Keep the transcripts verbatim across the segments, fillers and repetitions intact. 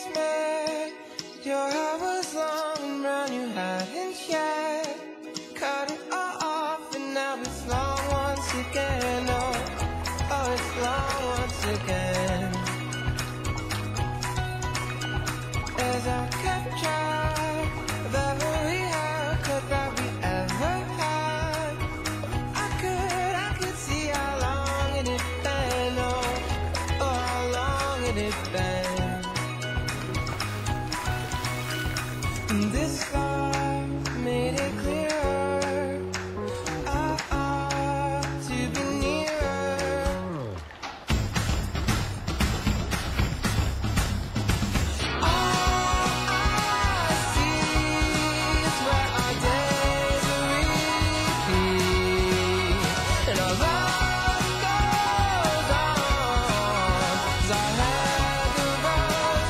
first met, your hair was long and brown, you hadn't shed. Cut it all off and now it's long once again. Oh, oh, it's long once again. As I kept track of every haircut that we ever had, I could, I could see how long it had been. Oh, oh, how long it had been. And this scar made it clearer. I ought to be nearer. All I see is where our days are repeat, and our love goes on as our hair grows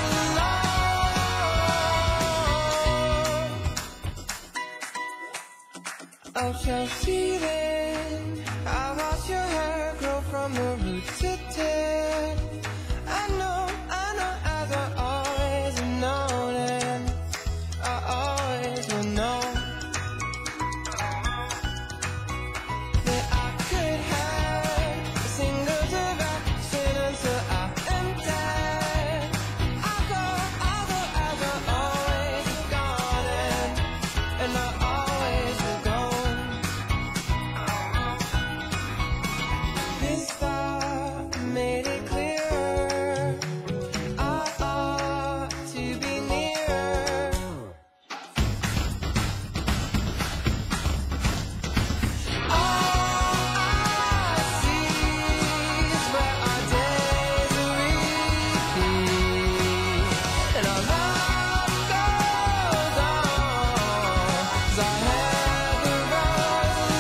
long. Oh, Chelsea, then I watched your hair grow from the roots to tip. I know, I know, as I always have known, and I always will know that I could have a single direction until I am dead. I'll go, I'll go as I always have gone, and, and I always will go. This thought made it clearer. I ought to be nearer. All I see is where our days are repeat, and our love goes on as our hair grows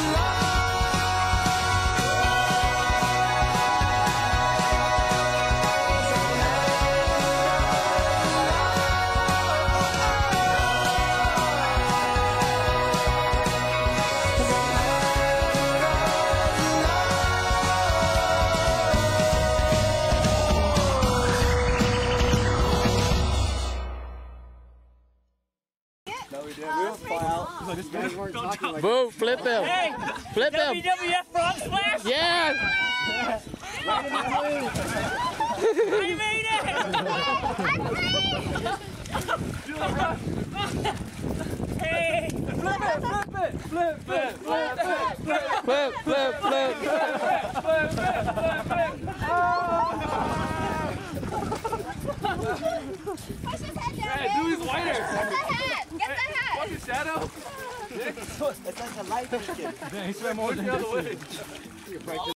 No, we didn't. We'll fly out. You guys weren't talking like Boo, flip him. Hey, Flip him. W W F frog splash? Yes. right in the blue. I made it! Hey! Flip it, flip it, flip, flip, flip, flip, flip, Flip, flip, flip. flip, flip, flip, flip. Push his head down. Hey, do his whiter. Get the hat. Get the hat. Fucking shadow. It's like a light ticket. He swam all the way.